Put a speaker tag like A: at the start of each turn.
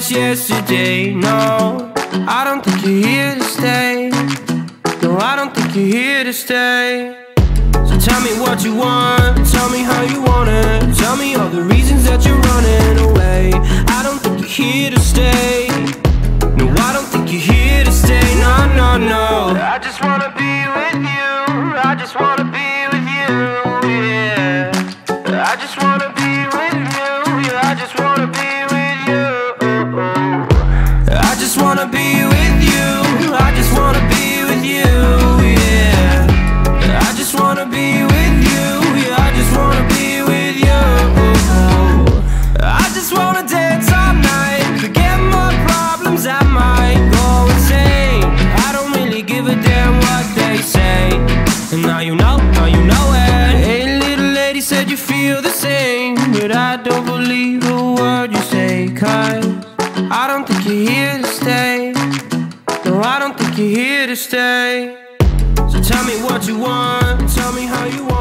A: just yesterday. No, I don't think you're here to stay. No, I don't think you're here to stay. So tell me what you want, tell me how you want it. Tell me all the reasons that you're running away. I don't think you're here to stay. No, I don't think you're here to stay. No, no, no. I just wanna be with you. I just wanna be with you, yeah. I just wanna be with you, yeah. I just wanna be with you. I just wanna be with you. I just wanna be with you, yeah. I just wanna be with you, yeah. I just wanna be with you. I just wanna dance all night, forget my problems, I might go insane. I don't really give a damn what they say. And now you know it. Hey, little lady said you feel the same, but I don't believe a word you say. 'Cause I don't think you're here to stay. No, I don't think you're here to stay. So tell me what you want, tell me how you want.